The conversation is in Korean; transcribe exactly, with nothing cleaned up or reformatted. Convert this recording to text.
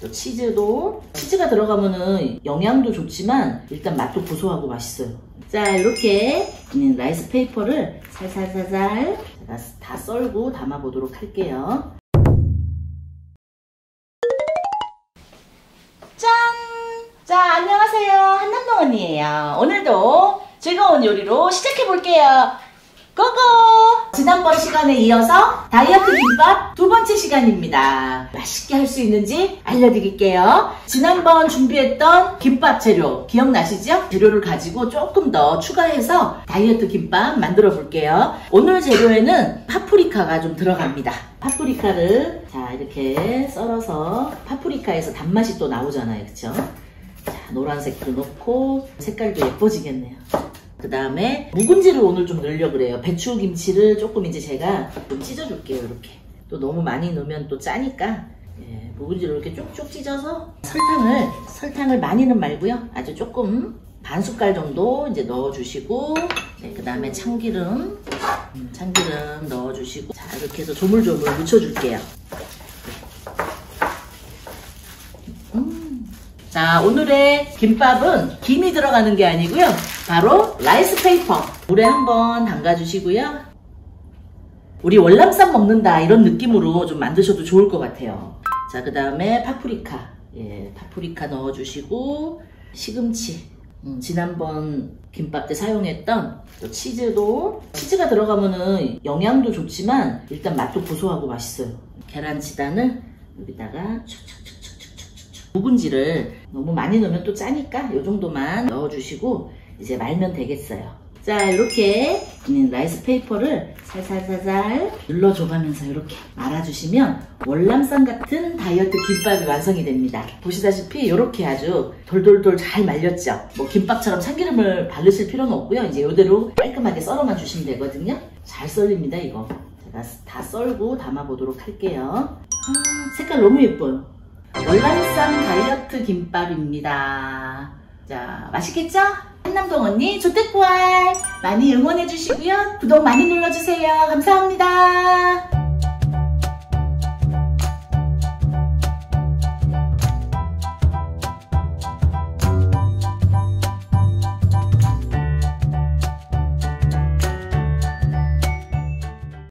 또 치즈도, 치즈가 들어가면은 영양도 좋지만 일단 맛도 고소하고 맛있어요. 자, 이렇게 라이스 페이퍼를 살살살살 제가 다 썰고 담아보도록 할게요. 짠! 자, 안녕하세요. 한남동 언니예요. 오늘도 즐거운 요리로 시작해볼게요. 고고! 지난번 시간에 이어서 다이어트 김밥 두 번째 시간입니다. 맛있게 할 수 있는지 알려드릴게요. 지난번 준비했던 김밥 재료 기억나시죠? 재료를 가지고 조금 더 추가해서 다이어트 김밥 만들어 볼게요. 오늘 재료에는 파프리카가 좀 들어갑니다. 파프리카를 자 이렇게 썰어서, 파프리카에서 단맛이 또 나오잖아요, 그쵸? 자, 노란색도 넣고 색깔도 예뻐지겠네요. 그 다음에 묵은지를 오늘 좀 넣으려고 그래요. 배추김치를 조금 이제 제가 좀 찢어줄게요. 이렇게 또 너무 많이 넣으면 또 짜니까, 예, 묵은지를 이렇게 쭉쭉 찢어서 설탕을 설탕을 많이는 말고요, 아주 조금 반 숟갈 정도 이제 넣어주시고, 네, 그 다음에 참기름 음, 참기름 넣어주시고, 자 이렇게 해서 조물조물 묻혀줄게요. 음. 자, 오늘의 김밥은 김이 들어가는 게 아니고요, 바로 라이스 페이퍼. 물에 한번 담가주시고요. 우리 월남쌈 먹는다 이런 느낌으로 좀 만드셔도 좋을 것 같아요. 자, 그 다음에 파프리카, 예, 파프리카 넣어주시고, 시금치, 음, 지난번 김밥 때 사용했던 또 치즈도, 치즈가 들어가면은 영양도 좋지만 일단 맛도 고소하고 맛있어요. 계란치단을 여기다가 촉촉촉촉촉촉촉. 묵은지를 너무 많이 넣으면 또 짜니까 이 정도만 넣어주시고 이제 말면 되겠어요. 자, 이렇게 라이스 페이퍼를 살살살살 눌러줘가면서 이렇게 말아주시면 월남쌈 같은 다이어트 김밥이 완성이 됩니다. 보시다시피 이렇게 아주 돌돌돌 잘 말렸죠. 뭐 김밥처럼 참기름을 바르실 필요는 없고요. 이제 이대로 깔끔하게 썰어만 주시면 되거든요. 잘 썰립니다, 이거. 제가 다 썰고 담아보도록 할게요. 아, 색깔 너무 예뻐요. 월남쌈 다이어트 김밥입니다. 자, 맛있겠죠? 한남동 언니 조태꾸알 많이 응원해주시고요. 구독 많이 눌러주세요. 감사합니다.